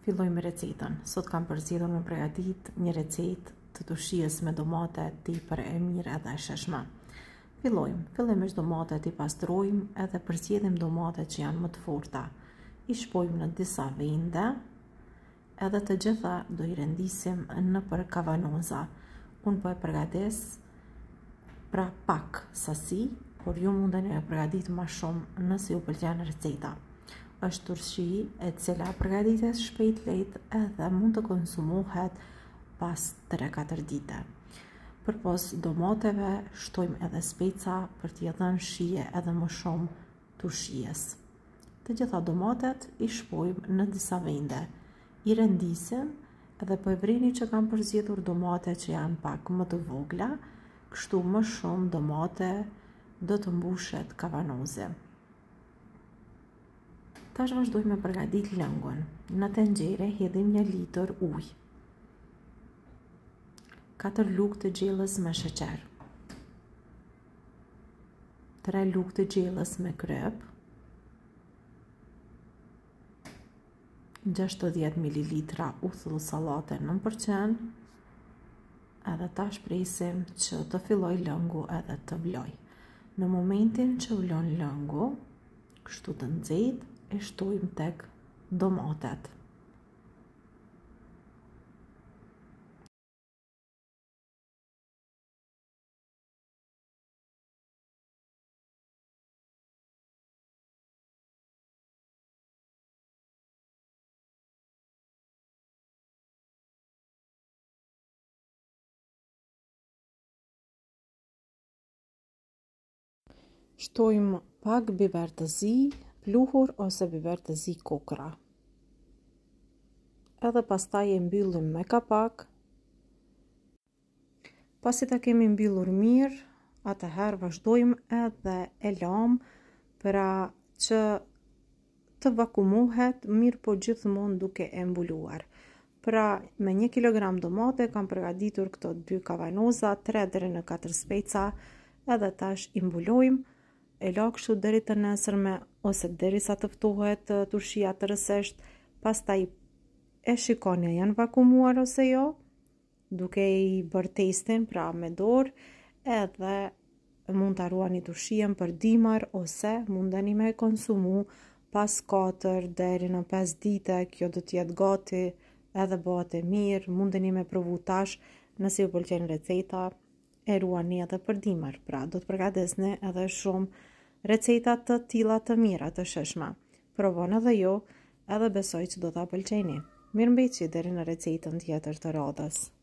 Filloj me recetën. Sot kam përzgjedhur me përgatit një recetë të tushies me domate tepër e mirë edhe e sheshme. Fillimisht domatet i pastrojmë edhe përzgjedhim domatet që janë më të forta. I shpojmë në disa vende edhe të gjitha do i rendisim nëpër kavanoza. Unë po e përgatis pra pak sasi, por ju mundeni e përgatit më shumë nëse ju pëlqen receta. Është turshi e cila përgatitet shpejt lehtë edhe mund të konsumohet pas 3-4 dite. Përpos domateve shtojmë edhe speca për t'i dhënë shije edhe më shumë turshies. Të gjitha domatet i shpojmë në disa vende. I rendisim edhe po e vrini që kam përzgjedhur domate që janë pak më të vogla, kështu më shumë domate do të mbushet kavanoze. Tash vazhdojmë me përgatit lëngun. Në tenxhere hedhim 1 litër ujë, 4 lugë të gjellës me sheqer, 3 lugë të gjellës me kryp, 60 ml uthull sallate 9%, edhe tash presim që të filloj lëngu edhe të vloj. Në momentin që vlon lëngu, kështu të nxehtë, e shtojmë tek domatet. Shtojmë pak biber të zi, pluhur ose biber të zi kokra. Edhe pastaj e mbyllim me kapak. Pasi ta kemi mbyllur mirë, atëherë vazhdojmë edhe e lam pra që të vakumohet mirë po gjithmonë duke e mbuluar. Pra me 1 kg domate kam përgatitur këto 2 kavanoza, 3 deri në 4 speca, edhe tash i mbulojmë. E la kështu deri të nesërme ose derisa të ftohet turshia tërësisht, pastaj e shikoni a janë vakumuar ose jo, duke i bërë testin pra me dorë, edhe mund ta ruani turshien për dimër ose mundeni me konsumu pas 4 deri në 5 dite. Kjo do të jetë gati edhe bëhet e mirë, mundeni me provu tash nëse ju pëlqen receta, e ruani edhe për dimër, pra do të përgatisni edhe shumë receta të tilla të mira të sheshme. Provoni edhe ju, edhe besoj që do ta pëlqeni. Mirëmbëjtje deri në recetën tjetër të radhës.